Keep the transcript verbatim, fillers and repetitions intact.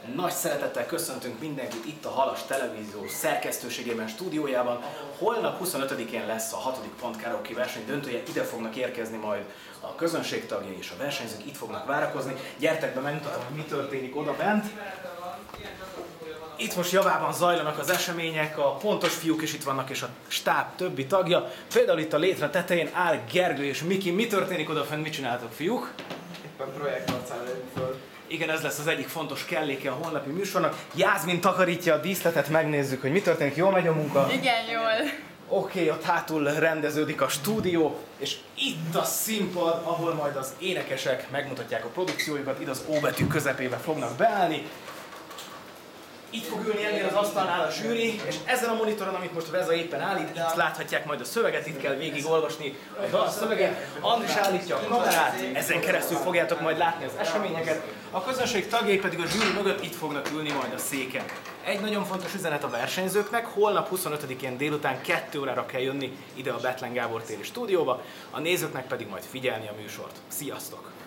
Nagy szeretettel köszöntünk mindenkit itt a Halas Televízió szerkesztőségében, stúdiójában. Holnap huszonötödikén lesz a hatodik pont karaoke verseny döntője, ide fognak érkezni majd a közönség tagjai és a versenyzők, itt fognak várakozni. Gyertek be, megmutatom, hogy mi történik oda bent. Itt most javában zajlanak az események, a pontos fiúk is itt vannak, és a stáb többi tagja. Például itt a létre tetején áll Gergő és Miki. Mi történik odafent, mit csináltok, fiúk? Éppen projektharcán lőjük föl. Igen, ez lesz az egyik fontos kelléke a holnapi műsornak. Jászmin takarítja a díszletet, megnézzük, hogy mi történik. Jól megy a munka? Igen, jól. Oké, okay, ott hátul rendeződik a stúdió, és itt a színpad, ahol majd az énekesek megmutatják a produkciójukat, itt az O betű közepébe fognak beállni. Itt fog ülni ennél az asztalnál a zsűri, és ezen a monitoron, amit most Veza éppen állít, itt láthatják majd a szöveget, itt kell végig olvasni a szöveget. Andris állítja a kamerát, ezen keresztül fogjátok majd látni az eseményeket. A közönség tagjai pedig a zsűri mögött itt fognak ülni majd a széken. Egy nagyon fontos üzenet a versenyzőknek, holnap huszonötödikén délután kettő órára kell jönni ide a Bethlen Gábor téri stúdióba, a nézőknek pedig majd figyelni a műsort. Sziasztok!